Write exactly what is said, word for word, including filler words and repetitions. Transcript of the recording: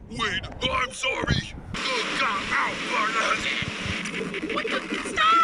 Wait, I'm sorry. Uh, ow, uh, What the? Stop!